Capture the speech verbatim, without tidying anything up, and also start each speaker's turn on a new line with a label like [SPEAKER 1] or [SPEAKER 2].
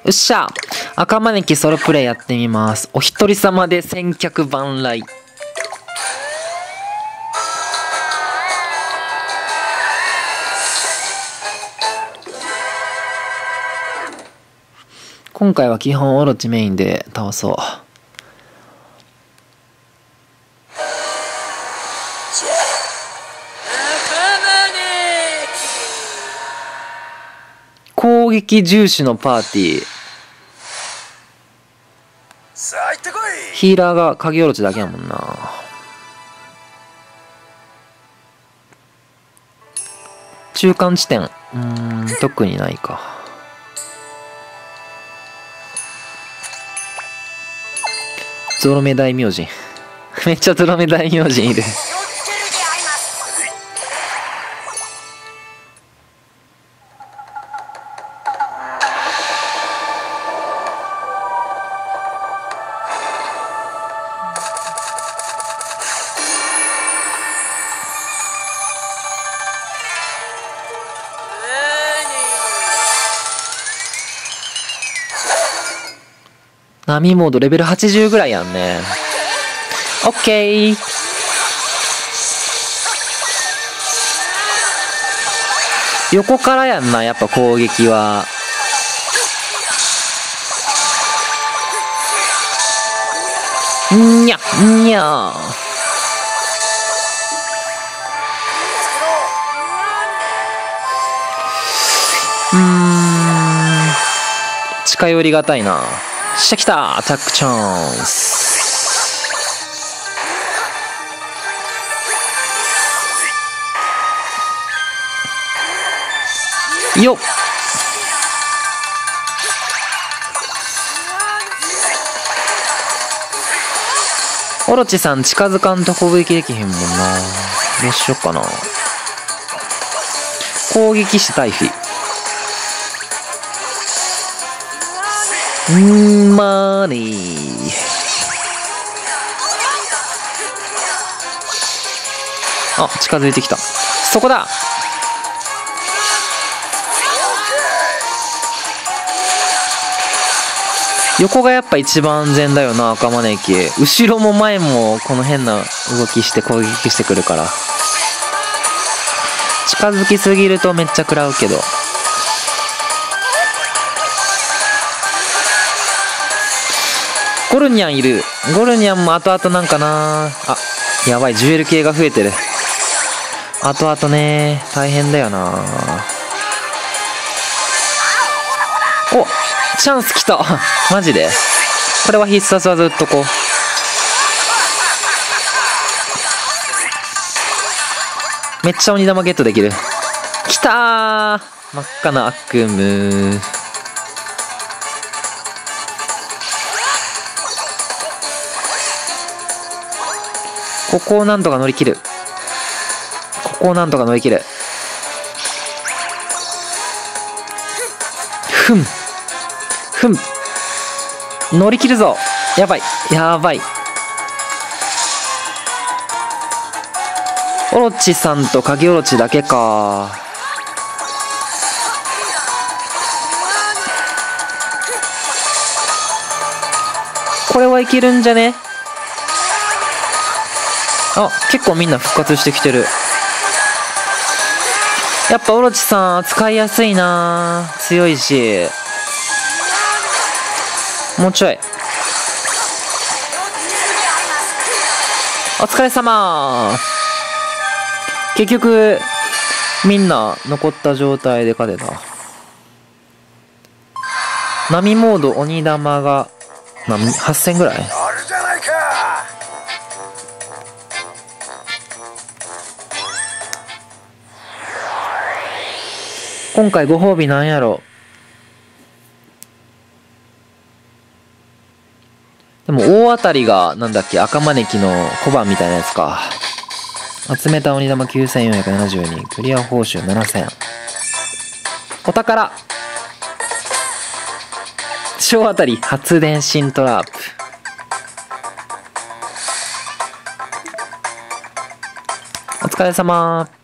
[SPEAKER 1] っしゃ、赤招きソロプレイやってみます。お一人様で千客万来。今回は基本オロチメインで倒そう。攻撃重視のパーティー。ヒーラーが影オロチだけやもんな。中間地点、うーん、特にないか。ゾロ目大名人めっちゃゾロ目大名人いる波モードレベルはちじゅうぐらいやんね。オッケー。横からやんな、やっぱ攻撃は。んにゃんにゃうーん、近寄りがたいな。してきた、アタックチャンス。よっ、オロチさん近づかんと攻撃できへんもんな。どうしよっかな。攻撃し対比。んーマーニー。あ、近づいてきた。そこだ。横がやっぱ一番安全だよな、赤招き。後ろも前もこの変な動きして攻撃してくるから。近づきすぎるとめっちゃ食らうけど。ゴルニャンいる。ゴルニャンも後々なんかな。あ、やばい、ジュエル系が増えてる。後々ね、大変だよな。お、チャンス来たマジでこれは必殺技打っとこう。めっちゃ鬼玉ゲットできる。きたー、真っ赤な悪夢。ここをなんとか乗り切る。ここをなんとか乗り切る。ふんふん、乗り切るぞ。やばいやばい。オロチさんと影オロチだけか。これはいけるんじゃね。あ、結構みんな復活してきてる。やっぱオロチさん使いやすいな。強いし。もうちょい。お疲れ様。結局みんな残った状態で勝てた。波モード鬼玉がはっせんぐらい。今回ご褒美なんやろ。でも大当たりがなんだっけ、赤招きの小判みたいなやつか。集めた鬼玉きゅうせんよんひゃくななじゅうに、クリア報酬ななせん。お宝小当たり発電新トラップ。お疲れ様。